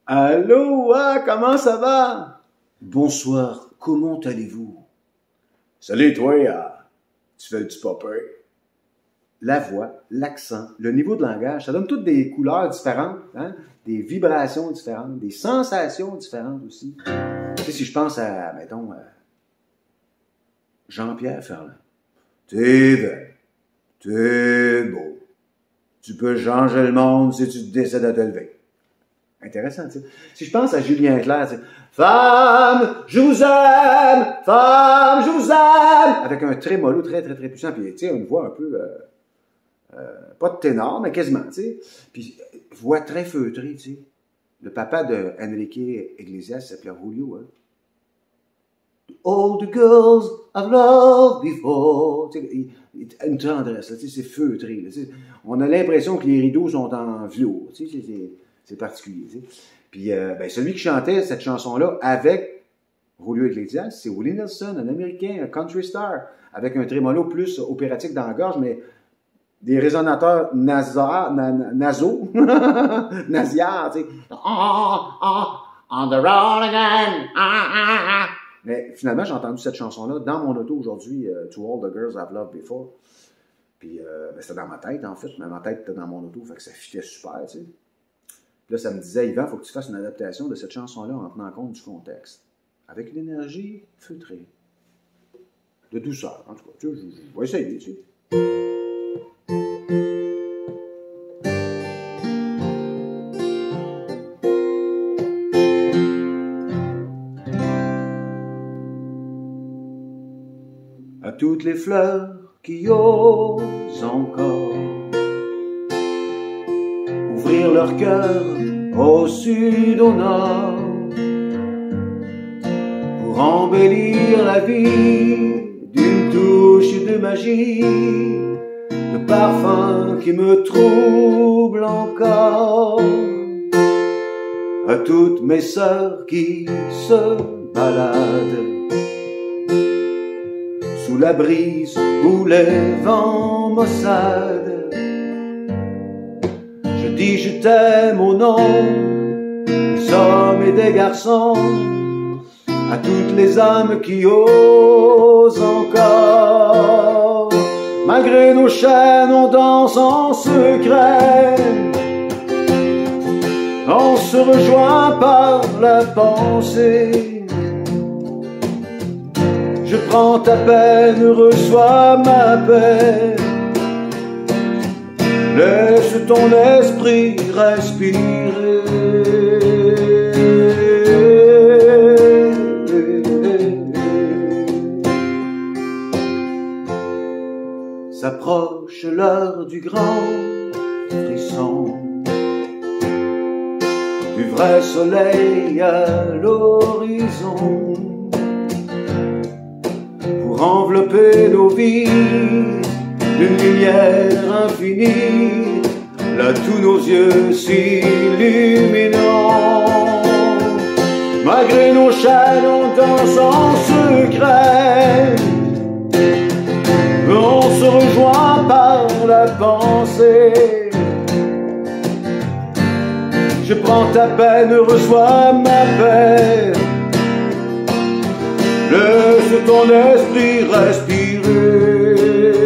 Allô, comment ça va? Bonsoir, comment allez-vous? Salut, toi, tu fais du popper. La voix, l'accent, le niveau de langage, ça donne toutes des couleurs différentes, hein? Des vibrations différentes, des sensations différentes aussi. Tu sais, si je pense à, mettons, Jean-Pierre Ferland. T'es belle, t'es beau. Tu peux changer le monde si tu décides de te lever. Intéressant, tu sais. Si je pense à Julien Clerc, tu sais, Femme, je vous aime! Femme, je vous aime! avec un trémolo très, très, très puissant, puis tu sais, une voix un peu, pas de ténor, mais quasiment, tu sais. Puis, voix très feutrée, tu sais. Le papa de Enrique Iglesias s'appelait Julio, hein. All the girls I've loved before. Tu sais, une tendresse, là, tu sais, c'est feutré. Là, tu sais. On a l'impression que les rideaux sont en velours. Tu sais, c'est particulier. Tu sais. Puis, ben, celui qui chantait cette chanson-là avec Julio Iglesias, c'est Willie Nelson, un Américain, un country star, avec un trémolo plus opératique dans la gorge, mais des résonateurs nasaux, nasiards, tu sais. On the road again. Mais finalement, j'ai entendu cette chanson-là dans mon auto aujourd'hui, To All the Girls I've Loved Before. Puis, ben, c'était dans ma tête, en fait. Mais ma tête était dans mon auto, fait que ça fitait super, tu sais. Puis là, ça me disait, Yvan, il faut que tu fasses une adaptation de cette chanson-là en tenant compte du contexte. Avec une énergie feutrée. De douceur, en tout cas. Tu sais, je vais essayer, tu sais. À toutes les fleurs qui osent encore ouvrir leur cœur au sud, au nord, pour embellir la vie d'une touche de magie, de parfum qui me trouble encore. À toutes mes sœurs qui se baladent sous la brise où les vents maussades, je dis je t'aime au nom des hommes et des garçons. À toutes les âmes qui osent encore, malgré nos chaînes, on danse en secret. On se rejoint par la pensée. Je prends ta peine, reçois ma paix. Laisse ton esprit respirer. S'approche l'heure du grand frisson, du vrai soleil à l'horizon, pour envelopper nos vies d'une lumière infinie, là tous nos yeux s'illuminant. Malgré nos chaînes, on danse en secret. On se rejoint par la pensée. Je prends ta peine, reçois ma paix. Laisse ton esprit respirer.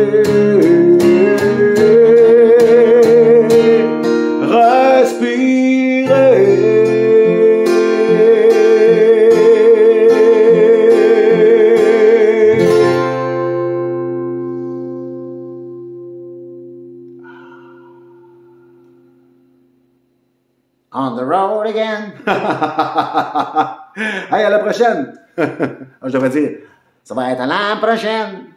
Respirer. On the road again. Hey, à la prochaine. Je devrais dire, ça va être à la prochaine.